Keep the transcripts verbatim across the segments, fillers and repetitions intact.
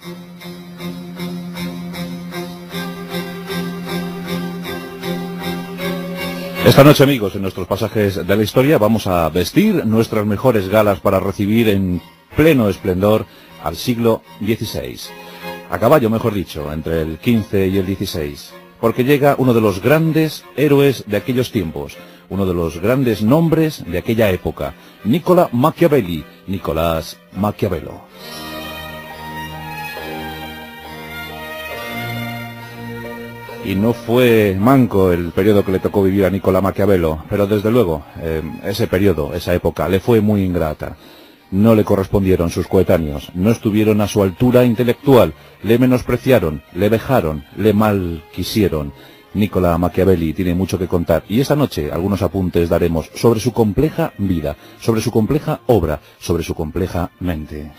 Esta noche, amigos, en nuestros pasajes de la historia vamos a vestir nuestras mejores galas para recibir en pleno esplendor al siglo dieciséis. A caballo, mejor dicho, entre el quince y el dieciséis. Porque llega uno de los grandes héroes de aquellos tiempos, uno de los grandes nombres de aquella época, Niccolo Machiavelli, Nicolás Maquiavelo. Y no fue manco el periodo que le tocó vivir a Niccolo Maquiavelo, pero desde luego, eh, ese periodo, esa época, le fue muy ingrata. No le correspondieron sus coetáneos, no estuvieron a su altura intelectual, le menospreciaron, le vejaron, le mal quisieron. Niccolo Machiavelli tiene mucho que contar, y esta noche algunos apuntes daremos sobre su compleja vida, sobre su compleja obra, sobre su compleja mente.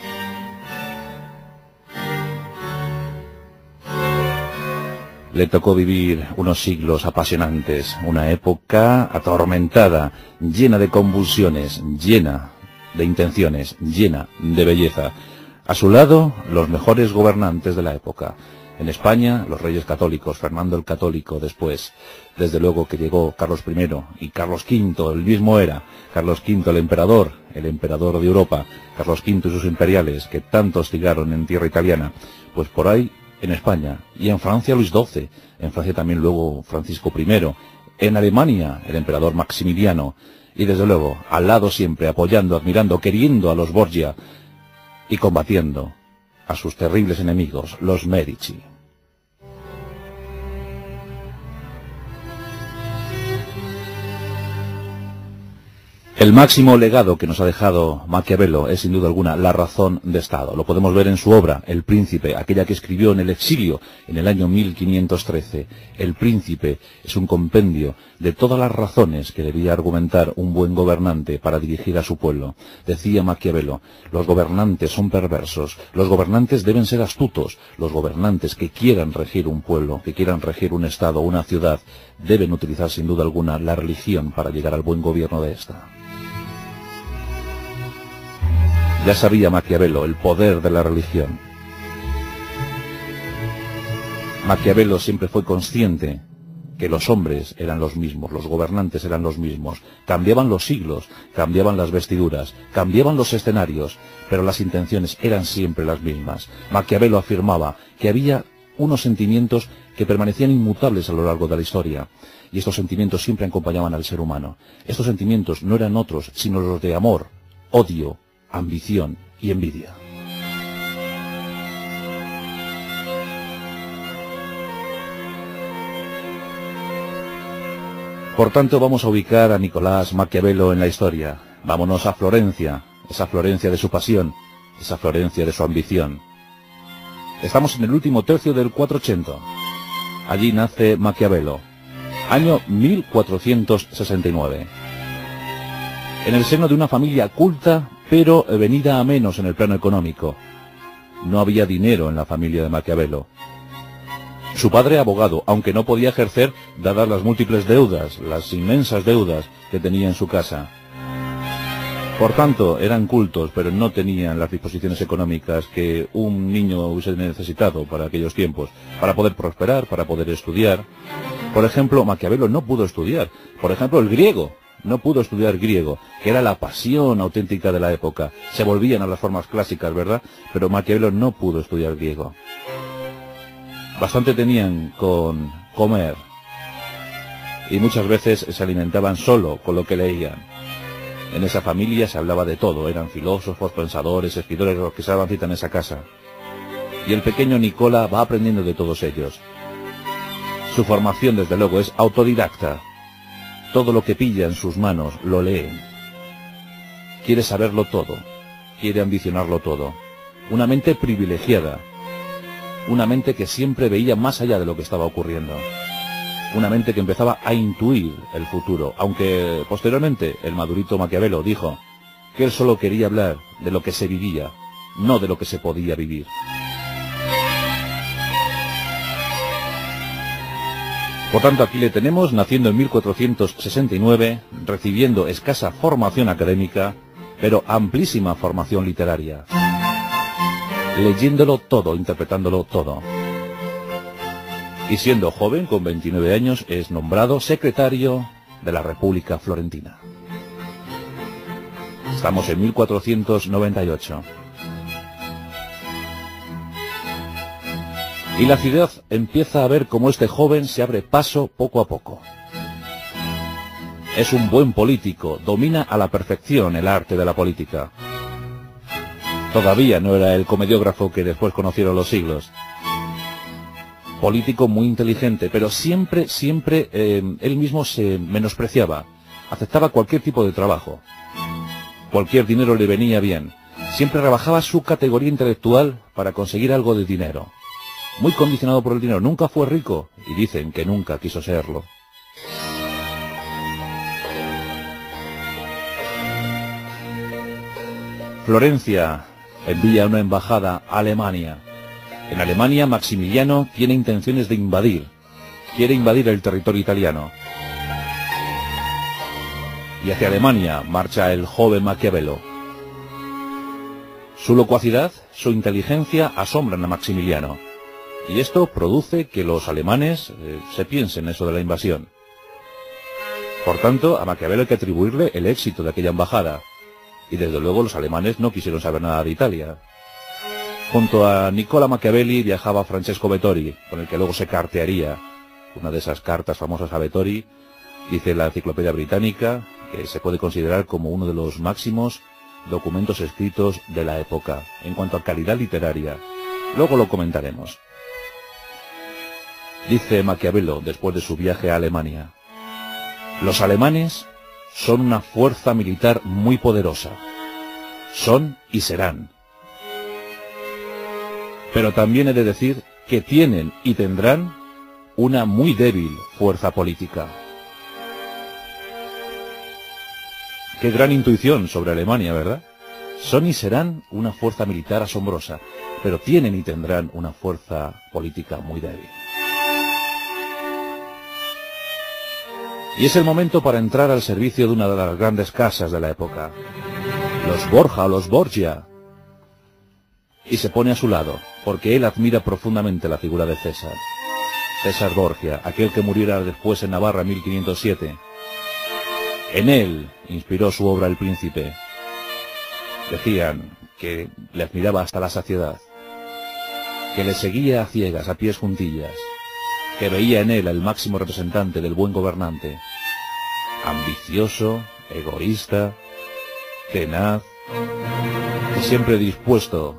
Le tocó vivir unos siglos apasionantes, una época atormentada, llena de convulsiones, llena de intenciones, llena de belleza. A su lado, los mejores gobernantes de la época. En España, los reyes católicos, Fernando el Católico después. Desde luego que llegó Carlos primero y Carlos quinto, el mismo era. Carlos quinto, el emperador, el emperador de Europa. Carlos quinto y sus imperiales, que tanto hostigaron en tierra italiana. Pues por ahí, en España, y en Francia Luis doce, en Francia también luego Francisco primero, en Alemania el emperador Maximiliano, y desde luego, al lado siempre, apoyando, admirando, queriendo a los Borgia, y combatiendo a sus terribles enemigos, los Medici. El máximo legado que nos ha dejado Maquiavelo es sin duda alguna la razón de Estado. Lo podemos ver en su obra, El Príncipe, aquella que escribió en el exilio en el año mil quinientos trece. El Príncipe es un compendio de todas las razones que debía argumentar un buen gobernante para dirigir a su pueblo. Decía Maquiavelo, los gobernantes son perversos, los gobernantes deben ser astutos, los gobernantes que quieran regir un pueblo, que quieran regir un estado, una ciudad, deben utilizar sin duda alguna la religión para llegar al buen gobierno de esta. Ya sabía Maquiavelo el poder de la religión. Maquiavelo siempre fue consciente que los hombres eran los mismos, los gobernantes eran los mismos. Cambiaban los siglos, cambiaban las vestiduras, cambiaban los escenarios, pero las intenciones eran siempre las mismas. Maquiavelo afirmaba que había unos sentimientos que permanecían inmutables a lo largo de la historia. Y estos sentimientos siempre acompañaban al ser humano. Estos sentimientos no eran otros, sino los de amor, odio, ambición y envidia. Por tanto, vamos a ubicar a Nicolás Maquiavelo en la historia. Vámonos a Florencia, esa Florencia de su pasión, esa Florencia de su ambición. Estamos en el último tercio del cuatrocientos ochenta. Allí nace Maquiavelo, año mil cuatrocientos sesenta y nueve. En el seno de una familia culta, pero venida a menos en el plano económico. No había dinero en la familia de Maquiavelo. Su padre abogado, aunque no podía ejercer dadas las múltiples deudas, las inmensas deudas que tenía en su casa. Por tanto, eran cultos, pero no tenían las disposiciones económicas que un niño hubiese necesitado para aquellos tiempos, para poder prosperar, para poder estudiar. Por ejemplo, Maquiavelo no pudo estudiar, por ejemplo, el griego. No pudo estudiar griego, que era la pasión auténtica de la época. Se volvían a las formas clásicas, ¿verdad? Pero Maquiavelo no pudo estudiar griego. Bastante tenían con comer. Y muchas veces se alimentaban solo con lo que leían. En esa familia se hablaba de todo. Eran filósofos, pensadores, escritores, los que se daban cita en esa casa. Y el pequeño Nicola va aprendiendo de todos ellos. Su formación, desde luego, es autodidacta. Todo lo que pilla en sus manos lo lee. Quiere saberlo todo. Quiere ambicionarlo todo. Una mente privilegiada. Una mente que siempre veía más allá de lo que estaba ocurriendo. Una mente que empezaba a intuir el futuro. Aunque posteriormente el madurito Maquiavelo dijo que él solo quería hablar de lo que se vivía, no de lo que se podía vivir. Por tanto, aquí le tenemos, naciendo en mil cuatrocientos sesenta y nueve, recibiendo escasa formación académica, pero amplísima formación literaria. leyéndolo todo, interpretándolo todo. Y siendo joven, con veintinueve años, es nombrado secretario de la República Florentina. Estamos en mil cuatrocientos noventa y ocho. Y la ciudad empieza a ver cómo este joven se abre paso poco a poco. Es un buen político, domina a la perfección el arte de la política. Todavía no era el comediógrafo que después conocieron los siglos. Político muy inteligente, pero siempre, siempre eh, él mismo se menospreciaba. Aceptaba cualquier tipo de trabajo. Cualquier dinero le venía bien. Siempre rebajaba su categoría intelectual para conseguir algo de dinero. Muy condicionado por el dinero. Nunca fue rico, y dicen que nunca quiso serlo. Florencia envía una embajada a Alemania. En Alemania, Maximiliano tiene intenciones de invadir. Quiere invadir el territorio italiano. Y hacia Alemania marcha el joven Maquiavelo. Su locuacidad, su inteligencia asombran a Maximiliano. Y esto produce que los alemanes eh, se piensen eso de la invasión. Por tanto, a Maquiavelo hay que atribuirle el éxito de aquella embajada. Y desde luego los alemanes no quisieron saber nada de Italia. Junto a Nicola Machiavelli viajaba Francesco Vettori, con el que luego se cartearía. Una de esas cartas famosas a Vettori, dice la Enciclopedia Británica, que se puede considerar como uno de los máximos documentos escritos de la época, en cuanto a calidad literaria. Luego lo comentaremos. Dice Maquiavelo, después de su viaje a Alemania: los alemanes son una fuerza militar muy poderosa. Son y serán. Pero también he de decir que tienen y tendrán una muy débil fuerza política. Qué gran intuición sobre Alemania, ¿verdad? Son y serán una fuerza militar asombrosa, pero tienen y tendrán una fuerza política muy débil. Y es el momento para entrar al servicio de una de las grandes casas de la época, los Borja o los Borgia, y se pone a su lado, porque él admira profundamente la figura de César. César Borgia, aquel que muriera después en Navarra en mil quinientos siete. En él inspiró su obra El Príncipe. Decían que le admiraba hasta la saciedad, que le seguía a ciegas, a pies juntillas, que veía en él el máximo representante del buen gobernante, ambicioso, egoísta, tenaz y siempre dispuesto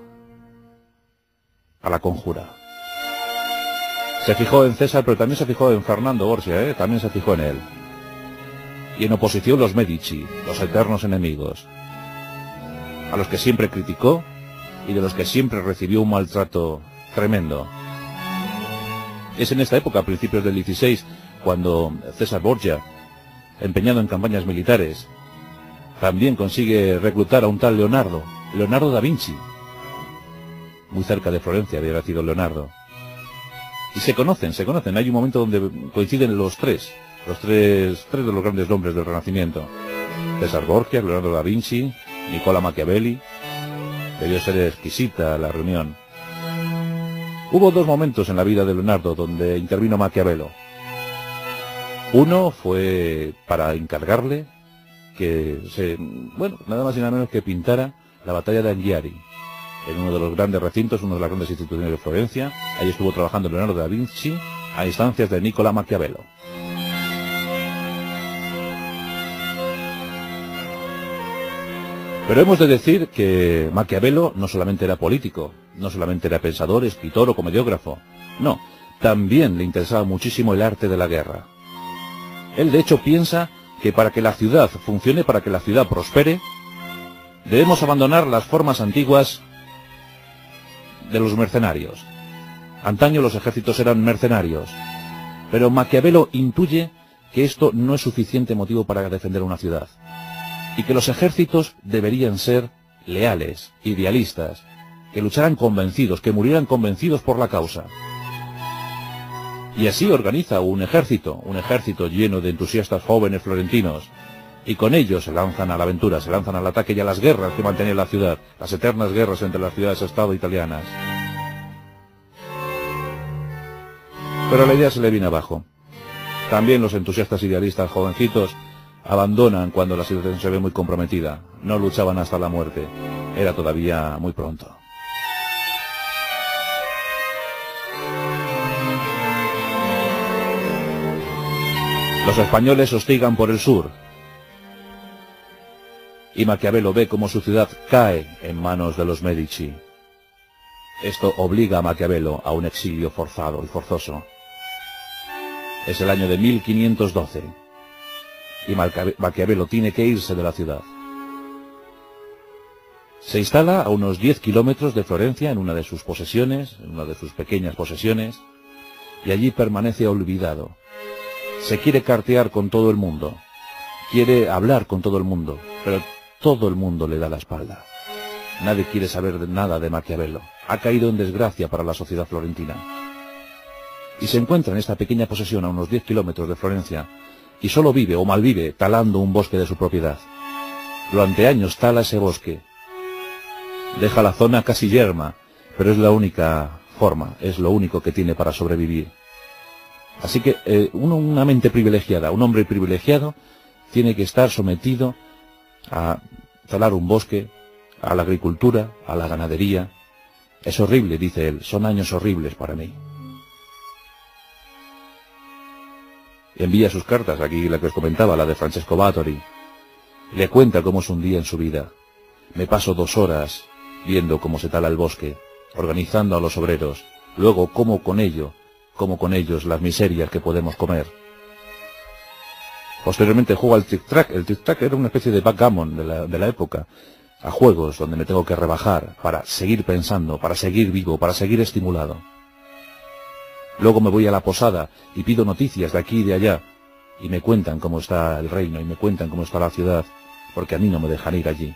a la conjura. Se fijó en César, pero también se fijó en Fernando Borgia, ¿eh? También se fijó en él. Y en oposición los Medici, los eternos enemigos, a los que siempre criticó y de los que siempre recibió un maltrato tremendo. Es en esta época, a principios del dieciséis, cuando César Borgia, empeñado en campañas militares, también consigue reclutar a un tal Leonardo, Leonardo da Vinci. Muy cerca de Florencia había nacido Leonardo. Y se conocen, se conocen. Hay un momento donde coinciden los tres, los tres, tres de los grandes nombres del Renacimiento. César Borgia, Leonardo da Vinci, Nicola Machiavelli. Debió ser exquisita la reunión. Hubo dos momentos en la vida de Leonardo donde intervino Maquiavelo. Uno fue para encargarle que se, bueno, nada más y nada menos que pintara la batalla de Anghiari, en uno de los grandes recintos, una de las grandes instituciones de Florencia. Ahí estuvo trabajando Leonardo da Vinci a instancias de Nicola Maquiavelo. Pero hemos de decir que Maquiavelo no solamente era político, no solamente era pensador, escritor o comediógrafo. No, también le interesaba muchísimo el arte de la guerra. Él de hecho piensa que para que la ciudad funcione, para que la ciudad prospere, debemos abandonar las formas antiguas de los mercenarios. Antaño los ejércitos eran mercenarios, pero Maquiavelo intuye que esto no es suficiente motivo para defender una ciudad, y que los ejércitos deberían ser leales, idealistas, que lucharan convencidos, que murieran convencidos por la causa. Y así organiza un ejército, un ejército lleno de entusiastas jóvenes florentinos, y con ellos se lanzan a la aventura, se lanzan al ataque y a las guerras que mantenía la ciudad, las eternas guerras entre las ciudades-estado italianas. Pero la idea se le viene abajo. También los entusiastas idealistas jovencitos abandonan cuando la situación se ve muy comprometida. No luchaban hasta la muerte. Era todavía muy pronto. Los españoles hostigan por el sur. Y Maquiavelo ve cómo su ciudad cae en manos de los Medici. Esto obliga a Maquiavelo a un exilio forzado y forzoso. Es el año de mil quinientos doce. Y Maquiavelo tiene que irse de la ciudad. Se instala a unos diez kilómetros de Florencia en una de sus posesiones, en una de sus pequeñas posesiones, y allí permanece olvidado. Se quiere cartear con todo el mundo, quiere hablar con todo el mundo, pero todo el mundo le da la espalda. Nadie quiere saber de nada de Maquiavelo. Ha caído en desgracia para la sociedad florentina. Y se encuentra en esta pequeña posesión a unos diez kilómetros de Florencia, y solo vive o malvive talando un bosque de su propiedad. Durante años tala ese bosque. Deja la zona casi yerma, pero es la única forma, es lo único que tiene para sobrevivir. Así que eh, uno, una mente privilegiada, un hombre privilegiado, tiene que estar sometido a talar un bosque, a la agricultura, a la ganadería. Es horrible, dice él, son años horribles para mí. Envía sus cartas, aquí la que os comentaba, la de Francesco Bathory. Le cuenta cómo es un día en su vida. Me paso dos horas viendo cómo se tala el bosque, organizando a los obreros, luego como con ello, como con ellos las miserias que podemos comer. Posteriormente juego al tic-tac. El tic-tac era una especie de backgammon de la, de la época, a juegos donde me tengo que rebajar para seguir pensando, para seguir vivo, para seguir estimulado. Luego me voy a la posada y pido noticias de aquí y de allá, y me cuentan cómo está el reino, y me cuentan cómo está la ciudad, porque a mí no me dejan ir allí.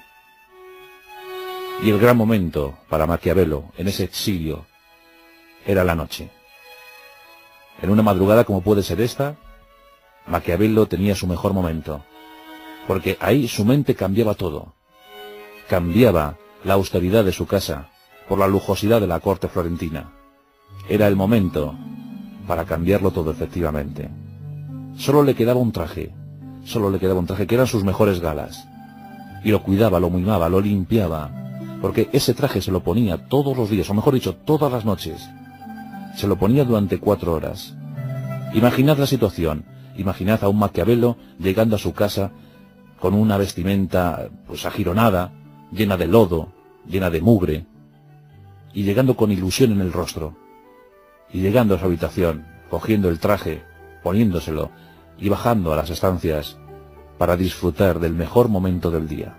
Y el gran momento para Maquiavelo, en ese exilio, era la noche. En una madrugada como puede ser esta, Maquiavelo tenía su mejor momento, porque ahí su mente cambiaba todo. Cambiaba la austeridad de su casa por la lujosidad de la corte florentina. Era el momento para cambiarlo todo efectivamente. Solo le quedaba un traje, solo le quedaba un traje que eran sus mejores galas. Y lo cuidaba, lo mimaba, lo limpiaba, porque ese traje se lo ponía todos los días, o mejor dicho, todas las noches. Se lo ponía durante cuatro horas. Imaginad la situación, imaginad a un Maquiavelo llegando a su casa con una vestimenta pues agironada, llena de lodo, llena de mugre, y llegando con ilusión en el rostro, y llegando a su habitación, cogiendo el traje, poniéndoselo, y bajando a las estancias para disfrutar del mejor momento del día.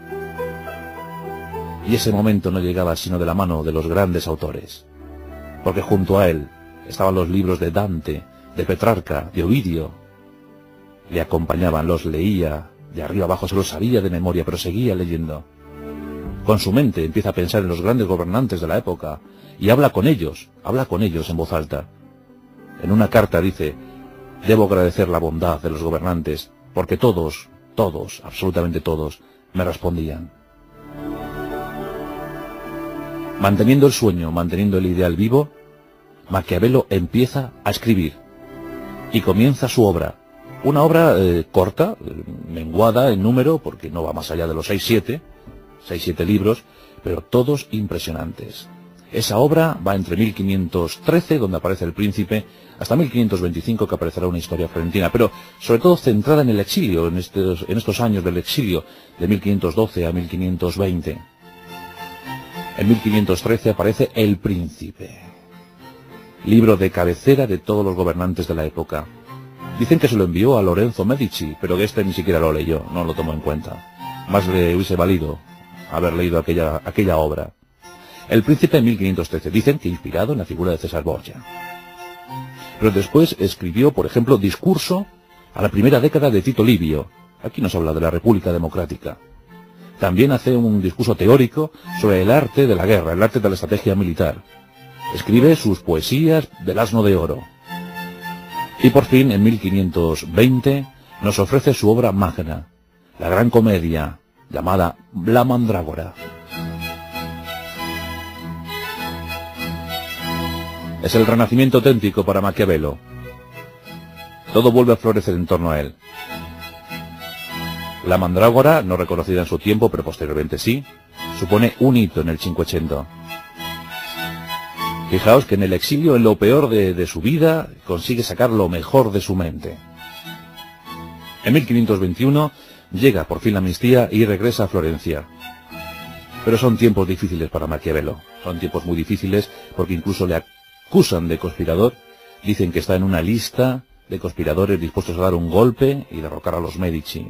Y ese momento no llegaba sino de la mano de los grandes autores, porque junto a él estaban los libros de Dante, de Petrarca, de Ovidio. Le acompañaban, los leía, de arriba abajo se los sabía de memoria, pero seguía leyendo. Con su mente empieza a pensar en los grandes gobernantes de la época, y habla con ellos, habla con ellos en voz alta. En una carta dice: debo agradecer la bondad de los gobernantes, porque todos, todos, absolutamente todos, me respondían. Manteniendo el sueño, manteniendo el ideal vivo, Maquiavelo empieza a escribir, y comienza su obra. Una obra eh, corta, eh, menguada en número, porque no va más allá de los seis siete, seis siete libros, pero todos impresionantes. Esa obra va entre mil quinientos trece, donde aparece el príncipe, hasta mil quinientos veinticinco, que aparecerá una historia florentina, pero sobre todo centrada en el exilio, en estos, en estos años del exilio, de mil quinientos doce a mil quinientos veinte. En mil quinientos trece aparece El Príncipe, libro de cabecera de todos los gobernantes de la época. Dicen que se lo envió a Lorenzo Medici, pero que este ni siquiera lo leyó, no lo tomó en cuenta. Más le hubiese valido haber leído aquella, aquella obra. El Príncipe en mil quinientos trece, dicen que inspirado en la figura de César Borgia. Pero después escribió, por ejemplo, Discurso a la primera década de Tito Livio. Aquí nos habla de la República Democrática. También hace un discurso teórico sobre el arte de la guerra, el arte de la estrategia militar. Escribe sus poesías del Asno de Oro. Y por fin, en mil quinientos veinte, nos ofrece su obra magna, la gran comedia llamada La Mandrágora. Es el renacimiento auténtico para Maquiavelo. Todo vuelve a florecer en torno a él. La Mandrágora, no reconocida en su tiempo, pero posteriormente sí, supone un hito en el Cinquecento. Fijaos que en el exilio, en lo peor de, de su vida, consigue sacar lo mejor de su mente. En mil quinientos veintiuno llega por fin la amnistía y regresa a Florencia. Pero son tiempos difíciles para Maquiavelo. Son tiempos muy difíciles porque incluso le acusan de conspirador. Dicen que está en una lista de conspiradores dispuestos a dar un golpe y derrocar a los Medici.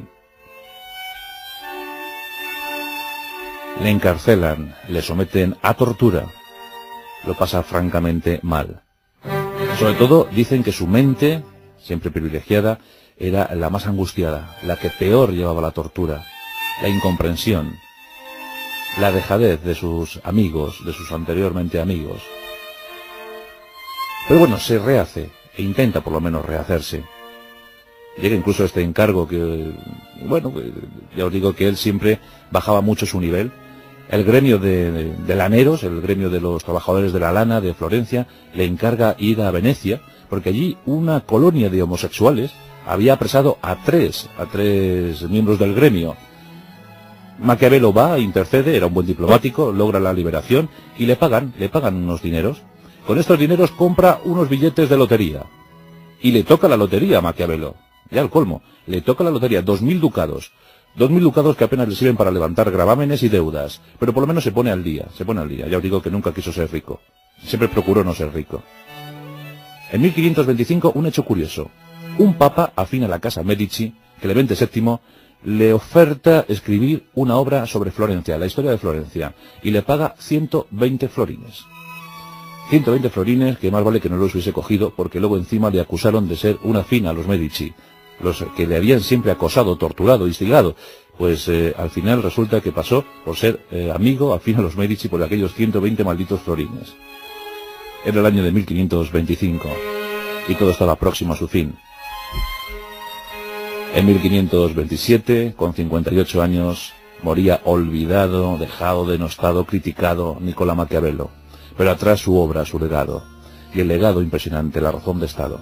Le encarcelan, le someten a tortura. Lo pasa francamente mal. Sobre todo dicen que su mente, siempre privilegiada, era la más angustiada, la que peor llevaba la tortura, la incomprensión, la dejadez de sus amigos, de sus anteriormente amigos. Pero bueno, se rehace, e intenta por lo menos rehacerse. Llega incluso a este encargo que, bueno, ya os digo que él siempre bajaba mucho su nivel. El gremio de, de, de laneros, el gremio de los trabajadores de la lana de Florencia, le encarga ir a Venecia, porque allí una colonia de homosexuales había apresado a tres, a tres miembros del gremio. Maquiavelo va, intercede, era un buen diplomático, logra la liberación y le pagan, le pagan unos dineros. Con estos dineros compra unos billetes de lotería. Y le toca la lotería a Maquiavelo. Ya al colmo, le toca la lotería, dos mil ducados. Dos mil ducados que apenas le sirven para levantar gravámenes y deudas. Pero por lo menos se pone al día, se pone al día. Ya os digo que nunca quiso ser rico. Siempre procuró no ser rico. En mil quinientos veinticinco, un hecho curioso. Un papa afín a la casa Medici, Clemente séptimo, le oferta escribir una obra sobre Florencia, la historia de Florencia, y le paga ciento veinte florines. ciento veinte florines que más vale que no los hubiese cogido, porque luego encima le acusaron de ser un afín a los Medici, los que le habían siempre acosado, torturado, instigado. Pues eh, al final resulta que pasó por ser eh, amigo, afín a los Medici, por aquellos ciento veinte malditos florines. Era el año de mil quinientos veinticinco, y todo estaba próximo a su fin. En mil quinientos veintisiete, con cincuenta y ocho años, moría olvidado, dejado, denostado, criticado Nicolás Maquiavelo. Pero atrás su obra, su legado, y el legado impresionante, la razón de Estado.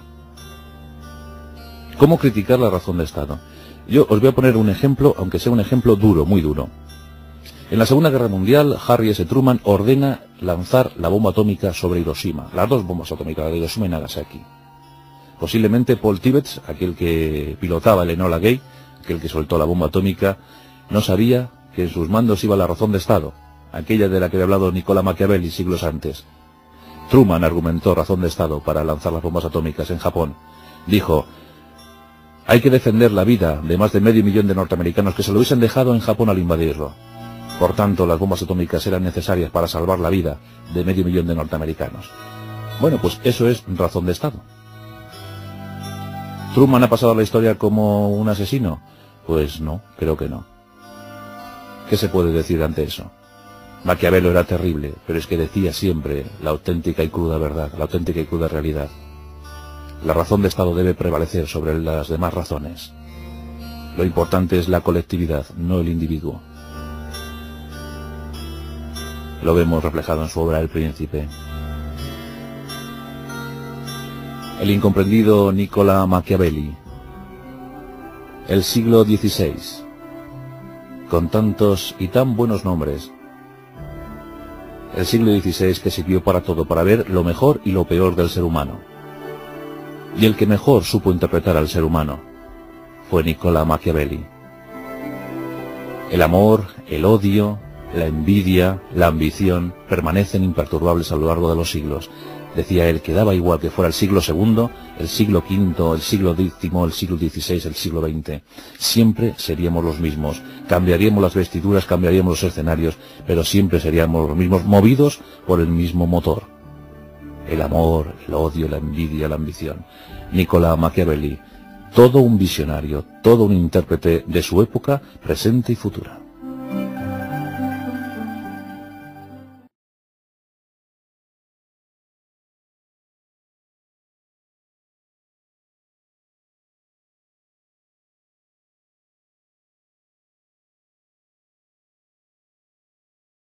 ¿Cómo criticar la razón de Estado? Yo os voy a poner un ejemplo, aunque sea un ejemplo duro, muy duro. En la Segunda Guerra Mundial, Harry S. Truman ordena lanzar la bomba atómica sobre Hiroshima, las dos bombas atómicas, la de Hiroshima y Nagasaki. Posiblemente Paul Tibbets, aquel que pilotaba el Enola Gay, aquel que soltó la bomba atómica, no sabía que en sus mandos iba la razón de Estado, aquella de la que había hablado Nicolás Maquiavelo siglos antes. Truman argumentó razón de Estado para lanzar las bombas atómicas en Japón. Dijo: hay que defender la vida de más de medio millón de norteamericanos que se lo hubiesen dejado en Japón al invadirlo. Por tanto, las bombas atómicas eran necesarias para salvar la vida de medio millón de norteamericanos. Bueno, pues eso es razón de Estado. ¿Truman ha pasado a la historia como un asesino? Pues no, creo que no. ¿Qué se puede decir ante eso? Maquiavelo era terrible, pero es que decía siempre la auténtica y cruda verdad, la auténtica y cruda realidad. La razón de Estado debe prevalecer sobre las demás razones. Lo importante es la colectividad, no el individuo. Lo vemos reflejado en su obra El Príncipe. El incomprendido Nicolás Machiavelli. El siglo dieciséis. Con tantos y tan buenos nombres. El siglo dieciséis que sirvió para todo, para ver lo mejor y lo peor del ser humano. Y el que mejor supo interpretar al ser humano fue Nicolás Machiavelli. El amor, el odio, la envidia, la ambición permanecen imperturbables a lo largo de los siglos. Decía él que daba igual que fuera el siglo segundo, el siglo quinto, el siglo décimo, el siglo dieciséis, el siglo veinte. Siempre seríamos los mismos. Cambiaríamos las vestiduras, cambiaríamos los escenarios, pero siempre seríamos los mismos, movidos por el mismo motor. El amor, el odio, la envidia, la ambición. Nicolás Machiavelli, todo un visionario, todo un intérprete de su época, presente y futura.